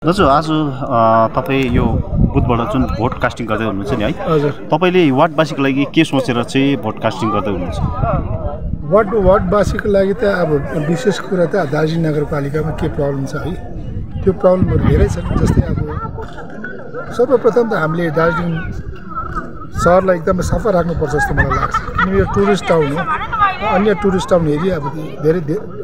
दाजु आज तपाईँ यो बुथबाट जुन भोट कास्टिङ गर्दै हुनुहुन्छ नि है, हजुर, तपाईँले वार्डवासीको लागि के सोचेर चाहिँ भोट कास्टिङ गर्दै हुनुहुन्छ? वार्डवासीको लागि त अब विशेष कुरा त दार्जिलिङ नगरपालिकामा के प्रब्लम छ है, त्यो प्रब्लमहरू धेरै छन्। जस्तै अब सर्वप्रथम त हामीले दार्जिलिङ सहरलाई एकदमै सफा राख्नुपर्छ जस्तो मलाई लाग्छ। किनभने यो टुरिस्ट टाउन हो, अन्य टुरिस्ट टाउन हेरी अब धेरै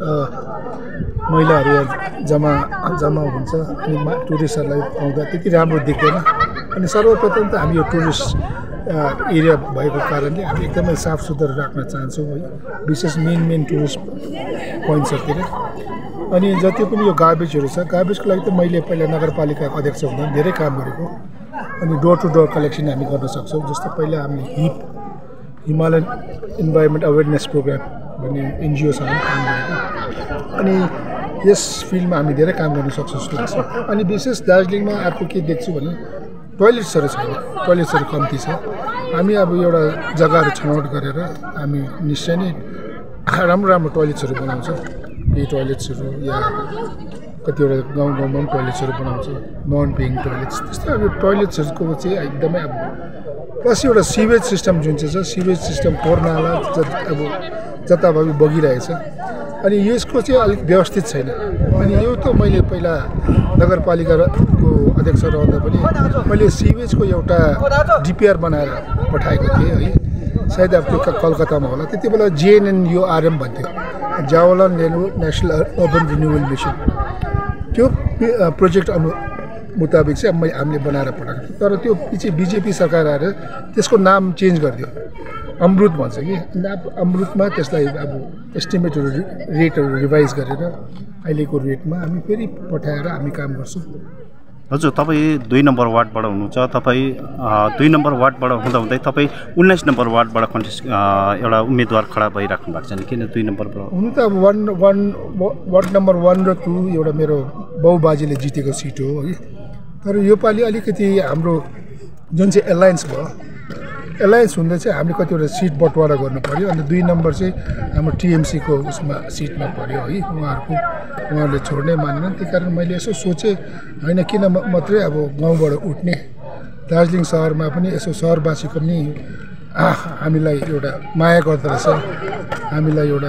महिलाहरू जम्मा हुन्छ अनि टुरिस्टहरूलाई आउँदा त्यति राम्रो देख्दैन। अनि सर्वप्रथम त हामी यो टुरिस्ट एरिया भएको कारणले हामी एकदमै साफ सुग्घर राख्न चाहन्छौँ है, विशेष मेन टुरिस्ट पोइन्ट्सहरूतिर। अनि जति पनि यो गार्बेजहरू छ, गार्बेजको लागि त मैले पहिला नगरपालिकाको अध्यक्ष हुँदा धेरै काम गरेको। अनि डोर टु डोर कलेक्सन हामी गर्न सक्छौँ। जस्तो पहिला हामीले हिमालयन इन्भाइरोमेन्ट अवेरनेस प्रोग्राम भन्ने एनजिओसँग काम गरेको। अनि यस फिल्डमा हामी धेरै काम गर्न सक्छौँ जस्तो लाग्छ। अनि विशेष दार्जिलिङमा अर्को के देख्छु भने टोइलेट्सहरू छैन, टोइलेट्सहरू कम्ती छ। हामी अब एउटा जग्गाहरू छनौट गरेर हामी निश्चय नै राम्रो टोइलेट्सहरू बनाउँछ। यी टोइलेट्सहरू या कतिवटा गाउँमा पनि टोइलेट्सहरू बनाउँछ, नन पेइङ टोइलेट्स। त्यस्तै अब टोइलेट्सहरूको चाहिँ एकदमै अब प्लस एउटा सिवेज सिस्टम जुन चाहिँ छ, सिवेज सिस्टम फोहोर नाला अब जताभावी बगिरहेछ। अनि यसको चाहिँ अलिक व्यवस्थित छैन। अनि यो त मैले पहिला नगरपालिकाको अध्यक्ष रहँदा पनि मैले सिवेजको एउटा डिपिआर बनाएर पठाएको थिएँ है, सायद अब त्यो कलकत्तामा होला। त्यति बेला JNNURM भन्थ्यो, Jawaharlal Nehru national urban renewal mission. त्यो प्रोजेक्ट मुताबिक चाहिँ हामीले बनाएर पठाएको थियौँ। तर त्यो पछि बिजेपी सरकार आएर त्यसको नाम चेन्ज गरिदियो, अमृत भन्छ कि। अमृतमा त्यसलाई अब एस्टिमेटहरू रेटहरू रिभाइज गरेर अहिलेको रेटमा हामी फेरि पठाएर हामी काम गर्छौँ। हजुर, तपाईँ 2 नम्बर वार्डबाट हुनुहुन्छ। तपाईँ 2 नम्बर वार्डबाट हुँदाहुँदै तपाईँ 19 नम्बर वार्डबाट एउटा उम्मेदवार खडा भइराख्नु भएको छ नि, किन 2 नम्बरबाट? हुनु त अब वार्ड नम्बर 1 र 2 एउटा मेरो बाउबाजेले जितेको सिट हो है। तर योपालि अलिकति हाम्रो जुन चाहिँ एलायन्स हुँदा चाहिँ हामीले कतिवटा सिट बटवारा गर्नु पऱ्यो। अनि 2 नम्बर चाहिँ हाम्रो टिएमसीको उसमा सिटमा पऱ्यो है। उहाँहरूले छोड्नै मानेन। त्यही कारण मैले यसो सोचेँ, होइन किन मात्रै अब गाउँबाट उठ्ने, दार्जिलिङ सहरमा पनि यसो सहरवासीको पनि हामीलाई एउटा माया गर्दो रहेछ, हामीलाई एउटा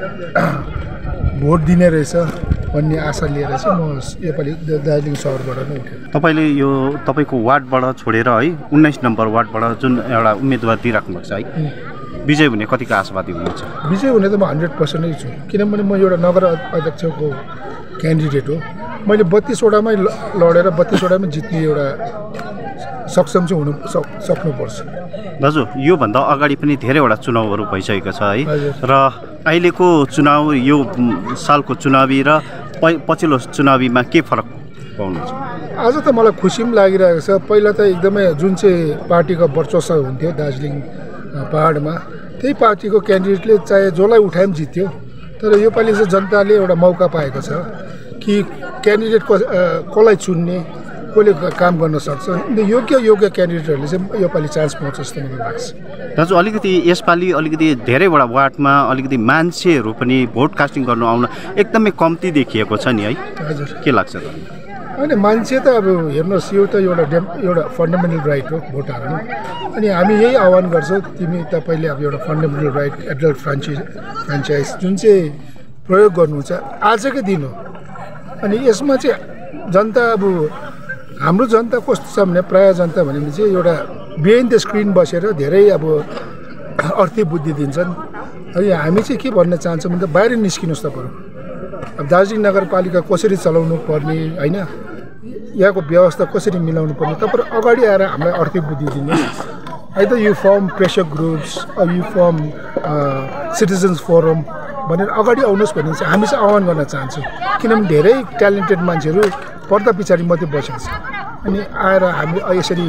भोट दिने रहेछ भन्ने आशा लिएर चाहिँ म योपालि दार्जिलिङ सहरबाट नै उठेँ। तपाईँले यो तपाईँको वार्डबाट छोडेर है 19 नम्बर वार्डबाट जुन एउटा उम्मेदवार दिइराख्नु भएको छ है, विजय हुने कतिको आशावादी हुनुहुन्छ? विजय हुने त म 100% नै छु। किनभने म एउटा नगर अध्यक्षको क्यान्डिडेट हो। मैले 32 वटामै लडेर 32 वटामै जित्ने एउटा सक्षम चाहिँ हुनु सक्नुपर्छ। दाजु, योभन्दा अगाडि पनि धेरैवटा चुनावहरू भइसकेको छ है, र अहिलेको चुनाव यो सालको चुनावी र पछिल्लो चुनावीमा के फरक पाउनुहुन्छ? आज त मलाई खुसी पनि लागिरहेको छ। पहिला त एकदमै जुन चाहिँ पार्टीको वर्चस्व हुन्थ्यो दार्जिलिङ पहाडमा, त्यही पार्टीको क्यान्डिडेटले चाहे जसलाई उठाए पनि जित्थ्यो। तर योपालि चाहिँ जनताले एउटा मौका पाएको छ कि क्यान्डिडेट कसलाई चुन्ने, कसले काम गर्न सक्छ। योग्य क्यान्डिडेटहरूले चाहिँ योपालि चान्स पाउँछ जस्तो मलाई लाग्छ। दाजु, अलिकति यसपालि अलिकति धेरैवटा वार्डमा अलिकति मान्छेहरू पनि भोट कास्टिङ गर्नु आउन एकदमै कम्ती देखिएको छ नि है, हजुर, के लाग्छ त? होइन, मान्छे त अब हेर्नुहोस्, यो त एउटा फन्डामेन्टल राइट हो भोट हाल्नु। अनि हामी यही आह्वान गर्छौँ, तपाईँले अब एउटा फन्डामेन्टल राइट एडल्ट फ्रेन्चाइज जुन चाहिँ प्रयोग गर्नुहुन्छ, आजकै दिन हो। अनि यसमा चाहिँ जनता अब हाम्रो जनता कस्तो छ भने प्रायः जनता भने चाहिँ एउटा बिहाइन्ड द स्क्रिन बसेर धेरै अब अर्थी बुद्धि दिन्छन्। अनि हामी चाहिँ के भन्न चाहन्छौँ भने त बाहिर निस्किनुहोस् तपाईँहरू। अब दार्जिलिङ नगरपालिका कसरी चलाउनु पर्ने होइन, यहाँको व्यवस्था कसरी मिलाउनु पर्ने, तपाईँहरू अगाडि आएर हामीलाई आर्थिक बुद्धि दिनुहोस्। Either you form pressure groups, you form citizens forum भनेर अगाडि आउनुहोस् भन्ने चाहिँ हामी चाहिँ आह्वान गर्न चाहन्छौँ। किनभने धेरै ट्यालेन्टेड मान्छेहरू पर्दा पछाडि मात्रै बसेको छ। अनि आएर हामी यसरी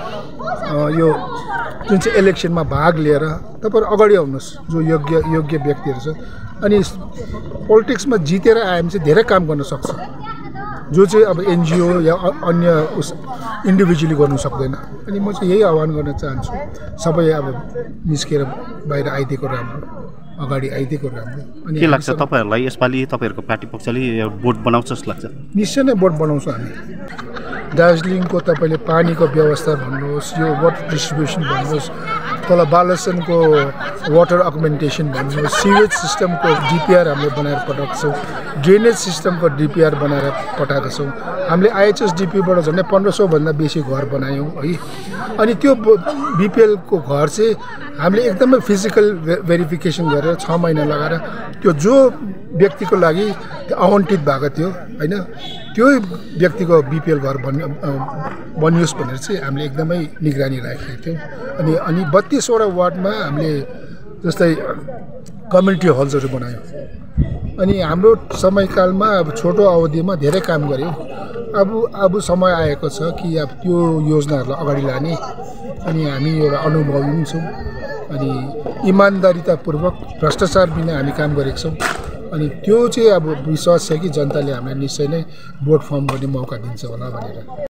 यो जुन चाहिँ इलेक्सनमा भाग लिएर तपाईँहरू अगाडि आउनुहोस्, जो योग्य व्यक्तिहरू छ। अनि पोलिटिक्समा जितेर आयो भने चाहिँ धेरै काम गर्न सक्छ, जो चाहिँ अब एनजिओ या अन्य इन्डिभिजुअली गर्नु सक्दैन। अनि म चाहिँ यही आह्वान गर्न चाहन्छु, सबै अब निस्केर बाहिर आइदिएको राम्रो। अगाडि आइदिएको राम्रो। अनि के लाग्छ तपाईँहरूलाई यसपालि तपाईँहरूको पार्टी पक्षले बोर्ड बनाउँछ जस्तो लाग्छ? निश्चय नै बोर्ड बनाउँछौँ हामी। दार्जिलिङको तपाईँले पानीको व्यवस्था भन्नुहोस्, यो वाटर डिस्ट्रिब्युसन भन्नुहोस्, तल बालसनको वाटर अगमेन्टेसन भन्नुहोस्, सिवेज सिस्टमको डिपिआर हामीले बनाएर पठाएको छौँ, ड्रेनेज सिस्टमको डिपिआर बनाएर पठाएको छौँ। हामीले आइएचएसडिपीबाट झन्डै 1500 भन्दा बेसी घर बनायौँ है। अनि त्यो बिपिएलको घर चाहिँ हामीले एकदमै फिजिकल भेरिफिकेसन गरेर 6 महिना लगाएर त्यो जो व्यक्तिको लागि त्यो आवन्टित भएको थियो होइन, त्यो व्यक्तिको बिपिएल घर बनियोस् भनेर चाहिँ हामीले एकदमै निगरानी राखेको थियौँ। अनि 32वटा वार्डमा हामीले जस्तै कम्युनिटी हल्सहरू बनायौँ। अनि हाम्रो समयकालमा अब छोटो अवधिमा धेरै काम गऱ्यौँ। अब समय आएको छ कि अब त्यो योजनाहरूलाई अगाडि लाने। अनि हामी एउटा अनुभवी पनि छौँ अनि इमान्दारितापूर्वक भ्रष्टाचार बिना हामी काम गरेको छौँ। अनि त्यो चाहिँ अब विश्वास छ कि जनताले हामीलाई निश्चय नै भोट फर्म गर्ने मौका दिन्छ होला भनेर।